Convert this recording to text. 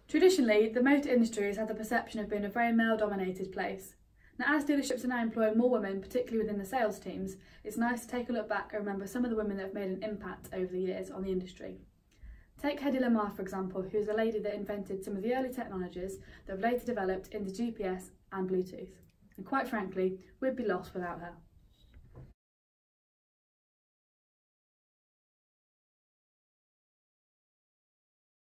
Traditionally, the motor industry has had the perception of being a very male-dominated place. Now, as dealerships are now employing more women, particularly within the sales teams, it's nice to take a look back and remember some of the women that have made an impact over the years on the industry. Take Hedy Lamarr, for example, who is a lady that invented some of the early technologies that have later developed into GPS and Bluetooth. And quite frankly, we'd be lost without her.